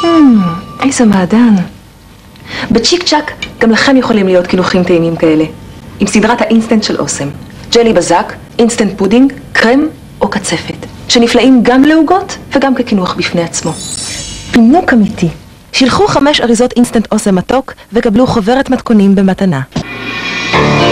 איזה מעדן. בצ'יק צ'אק גם לכם יכולים להיות קינוחים טעימים כאלה, עם סדרת האינסטנט של אוסם. ג'לי בזק, אינסטנט פודינג, קרם או קצפת, שנפלאים גם לעוגות וגם כקינוח בפני עצמו. פינוק אמיתי. שילחו 5 אריזות אינסטנט אוסם מתוק וקבלו חוברת מתכונים במתנה.